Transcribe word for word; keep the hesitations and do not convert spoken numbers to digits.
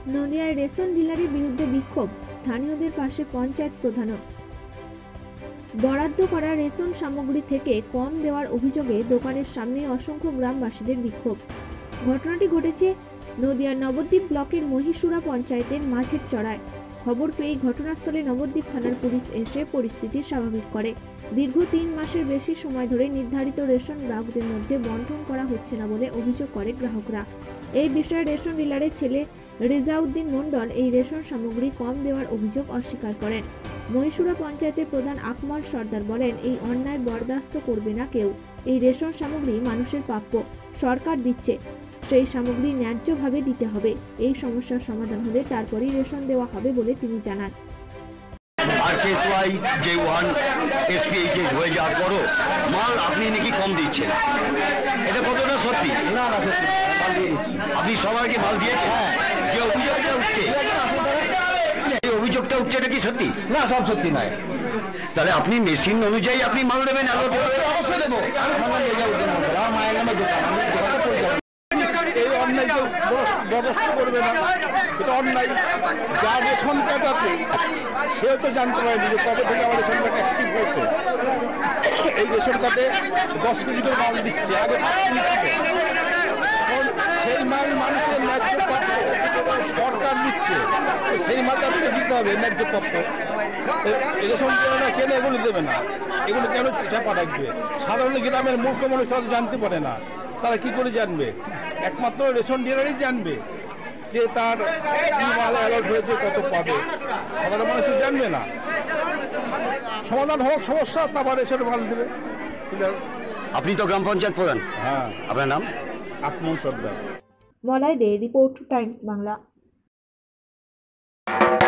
নদিয়ায় ration ডিলারের বিরুদ্ধে বিক্ষোভ, স্থানীয়দের পাশে পঞ্চায়েত প্রধানও। বরাদ্দ করা রেশন সামগ্রী থেকে কম দেওয়ার অভিযোগে দোকানের সামনে অসংখ্য গ্রামবাসীদের বিক্ষোভ। ঘটনাটি ঘটেছে নদিয়ার নবদ্বীপ ব্লকের মহিষুরা পঞ্চায়েতের মাঝের চড়ায়। খবর পেয়ে ঘটনাস্থলে নবদ্বীপ থানার পুলিশ এসে পরিস্থিতি স্বাভাবিক করে। দীর্ঘ তিন মাসের বেশি সময় ধরে নির্ধারিত রেশন গ্রাহকদের মধ্যে বণ্টন করা হচ্ছে না বলে অভিযোগ করে গ্রাহকরা। এই বিষয়ে রেশন ডিলারের ছেলে রেজাউদ্দিন মণ্ডল এই রেশন সামগ্রী কম দেওয়ার অভিযোগ অস্বীকার করেন। মহিষুরা পঞ্চায়েতের প্রধান আকমল সর্দার বলেন, এই অন্যায় বরদাস্ত করবে না কেউ। এই রেশন সামগ্রী মানুষের প্রাপ্য, সরকার দিচ্ছে, সেই সামগ্রী ন্যায্যভাবে দিতে হবে। এই সমস্যার সমাধান হলে তারপরেই রেশন দেওয়া হবে বলে তিনি জানান। আর কেসওয়াই যে ওয়ান এসপিএইচ হয়ে যাওয়ার পরও মাল আপনি নাকি কম দিচ্ছেন, এটা কতটা সত্যি? না না সত্যি, মাল দিয়ে দিচ্ছি। আপনি সবাইকে মাল দিয়েছেন? যে অভিযোগটা উঠছে, এই অভিযোগটা উঠছে এটা কি সত্যি? না, সব সত্যি নয়। তাহলে আপনি মেশিন অনুযায়ী আপনি মাল দেবেন? অবশ্যই দেবো। আমার মায়ের নামে দোকান, আমি দোকানে পড়ে যাবো। এই অন্যায় ব্যবস্থা করবে না, এটা অন্যায়। যা রেশন কার্ড আছে সেও তো জানতে পারেনি যে কবে থেকে আমার রেশন কার্ড অ্যাক্টিভ হয়েছে। এই রেশন কার্ডে দশ কেজি করে মাল দিচ্ছে, আগে সেই মাল মানুষের ন্যায্য প্রাপ্য সরকার দিচ্ছে, সেই মাল তাদেরকে দিতে হবে ন্যায্য প্রাপ্য। রেশন দেবে না কেন? এগুলো দেবে না, এগুলো কেন চাপা রাখবে? সাধারণ গ্রামের মূর্খ মানুষ তারা জানতে পারে না, তারা কি করে জানবে? একমাত্র রেশন ডিলারই জানবে যে তার কি মাল অ্যালার্ট হয়েছে, কত পাবে। সাধারণ মানুষ তো জানবে না। সমাধান হোক সমস্যা, তারপর রেশন মাল দেবে। আপনি তো গ্রাম পঞ্চায়েত প্রধান। হ্যাঁ। আপনার নাম? আকমল সর্দার। Malay Dey, Report Times Bangla.